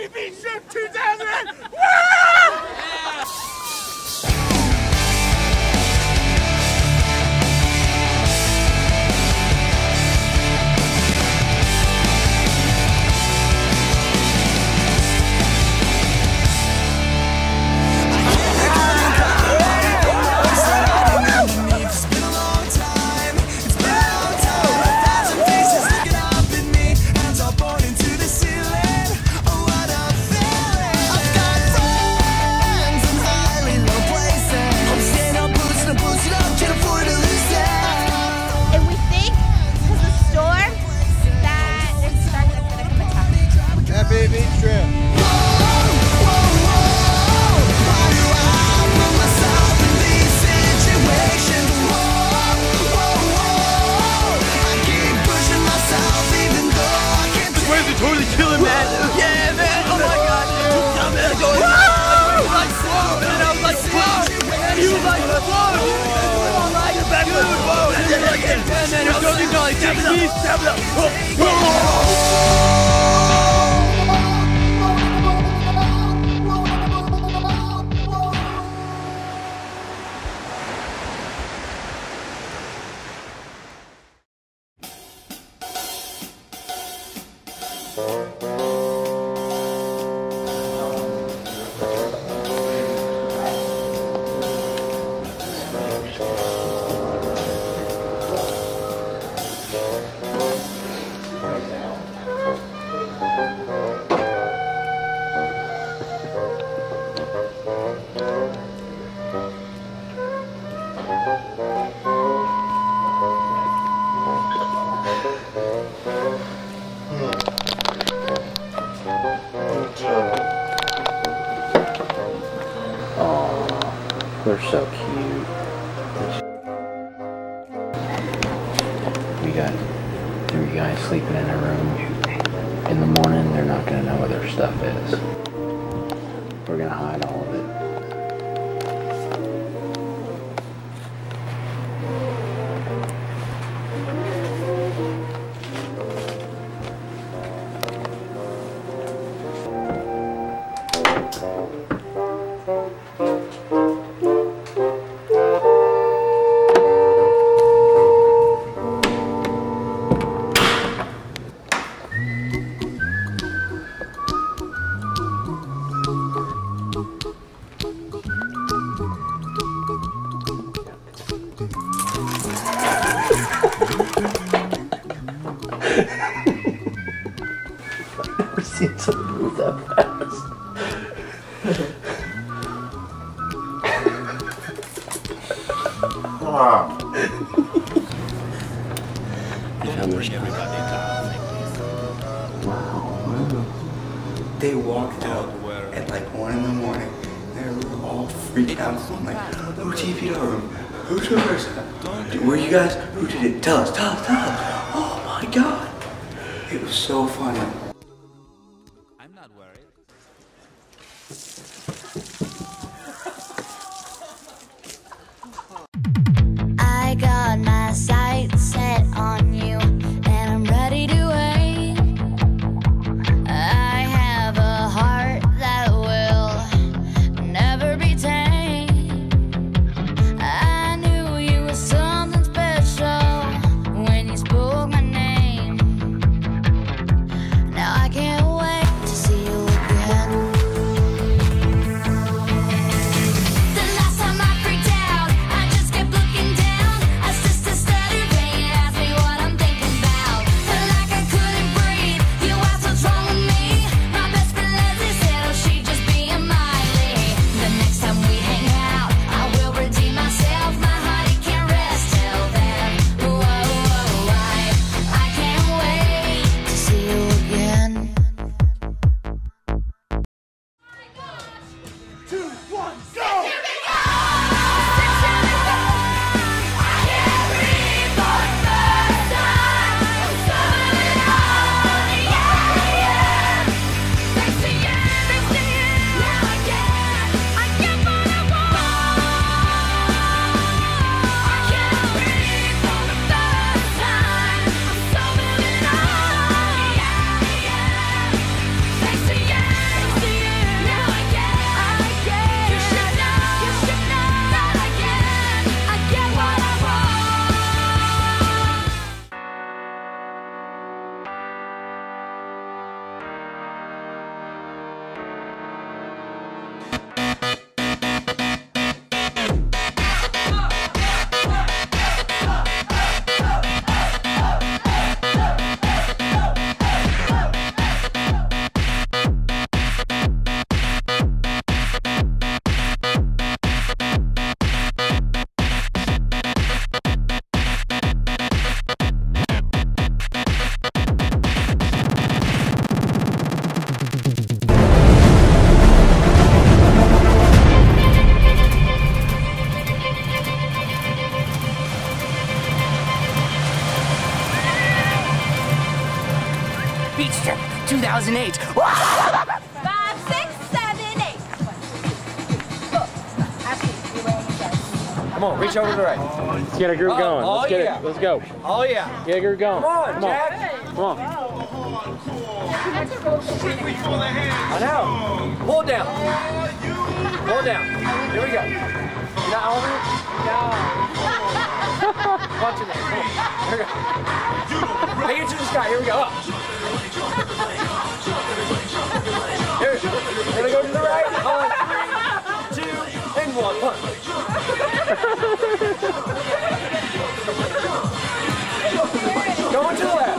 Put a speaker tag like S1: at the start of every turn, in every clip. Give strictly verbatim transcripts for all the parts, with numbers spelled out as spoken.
S1: Baby Beach Trip two thousand! Woo!
S2: Happy beach trip.
S1: Where's it totally killing, man? Yeah, man! Oh my god, dude! Yeah, man, going. Whoa! Like, whoa! And I was like, whoa! And he was like, whoa! Oh my god, back dude, whoa! And then like, and then it was totally going like, tap it up, tap it up. Whoa!
S3: They're so cute. We got three guys sleeping in a room. In the morning, they're not gonna know where their stuff is. We're gonna hide all of it. I've never seen someone move that fast.
S2: Wow.
S3: Wow.
S4: They walked out at like one in the morning. They were all freaking out. I'm like, who T P'd our room? Who took us? Were you guys? Who did it? Tell us, tell us, tell us. Oh my god. It was so funny.
S5: I'm not worried.
S6: I got my sights set on you, and I'm ready to wait. I have a heart that will never be tamed. I knew you were something special when you spoke my name. Now
S1: Beach Trip two thousand eight.
S2: Five, six, seven, eight.
S1: Come on, reach over to the right.
S3: Let's get a group
S1: Oh,
S3: going.
S1: oh,
S3: Let's get
S1: yeah.
S3: it. Let's go.
S1: Oh yeah.
S3: Get a group going.
S1: Come on,
S3: Come
S1: Jack.
S3: on. Come on.
S1: I know. Pull it down. Pull it down. Here we go. You're not over it? No. Watch it now. Come on. Here we go. Take it to the sky. Here we go. Up. Here. We're gonna go to the right. On three, two, and one. Punch. Going to the left.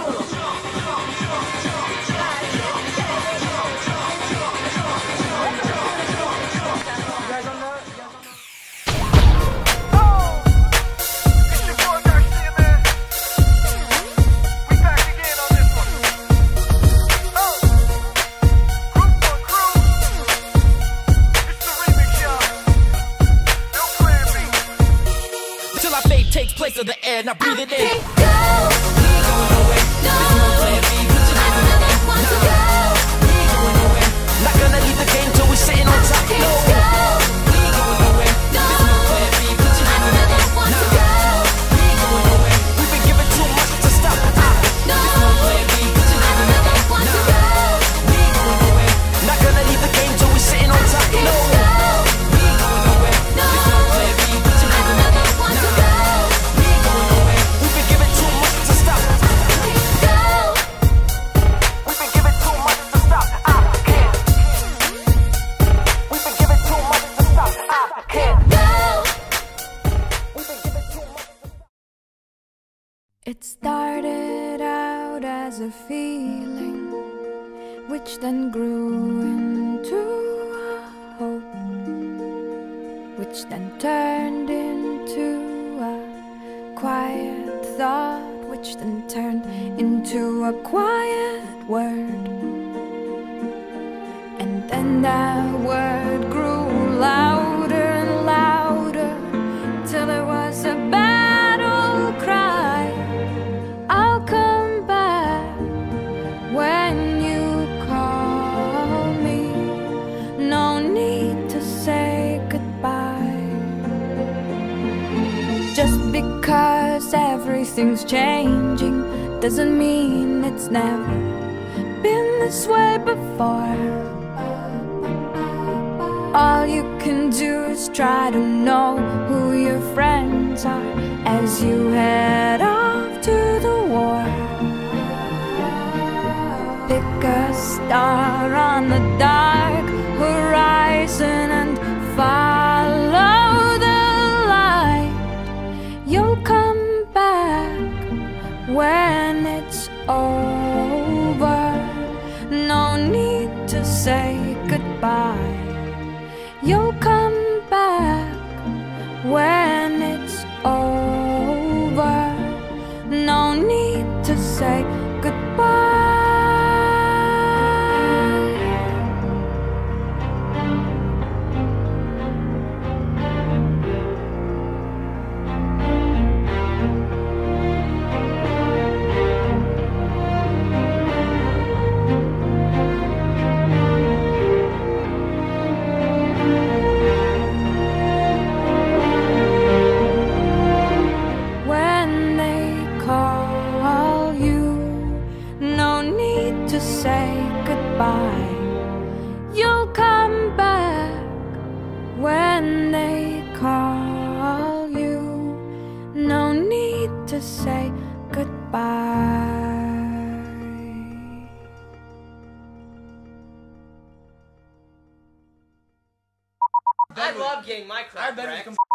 S1: Takes place of the air, now breathe it in.
S6: Go, go,
S1: Not gonna leave the game till we're sitting on top. No. We've been given too much to stop. Not gonna leave the game till we're sitting on top. No.
S6: It started out as a feeling, which then grew into a hope, which then turned into a quiet thought, which then turned into a quiet word. And then that word grew louder and louder, till it was a battle cry. I'll come back when you call me. No need to say goodbye. Just because everything's changing doesn't mean it's never been this way before. All you can do is try to know who your friends are as you head off to the war. Pick a star on the dark horizon and follow the light. You'll come back when it's over. No need to say goodbye. You'll come back when it's over. No need to say goodbye. To say goodbye. You'll come back when they call you. No need to say goodbye.
S1: I love getting my crap wrecked.